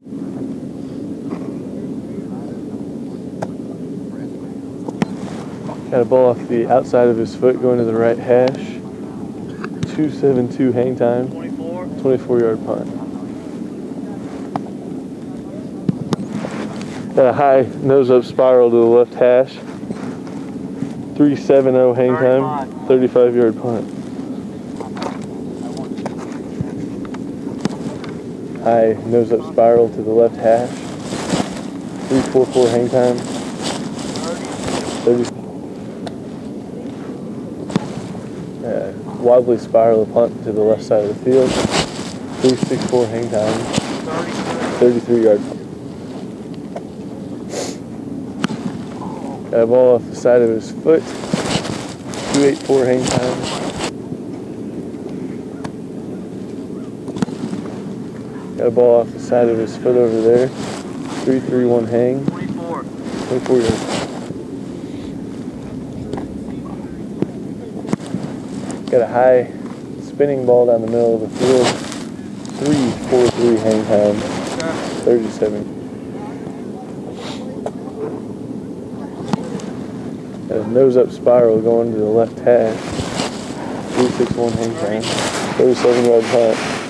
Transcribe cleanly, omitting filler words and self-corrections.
Got a ball off the outside of his foot going to the right hash. 2.72 hang time. 24-yard punt. Got a high nose-up spiral to the left hash. 3.70 hang time. 35-yard punt. High nose-up spiral to the left hash. 3.44 hang time. 30. Wobbly spiral punt to the left side of the field. 3.64 hang time. 33-yard punt. Got a ball off the side of his foot. 2.84 hang time. Got a ball off the side of his foot over there. 3.31 hang. 24 yards. Got a high spinning ball down the middle of the field. 3.43 hang time. 37. Got a nose-up spiral going to the left hash. 3.61 hang time. 37-yard punt.